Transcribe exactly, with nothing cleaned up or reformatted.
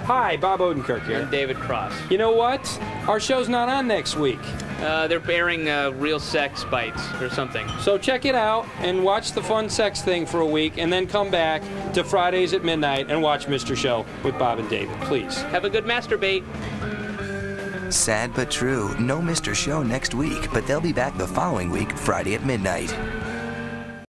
Hi, Bob Odenkirk here. And David Cross. You know what? Our show's not on next week. Uh, they're airing uh, Real Sex Bites or something. So check it out and watch the fun sex thing for a week and then come back to Fridays at midnight and watch Mister Show with Bob and David, please. Have a good masturbate. Sad but true, no Mister Show next week, but they'll be back the following week, Friday at midnight.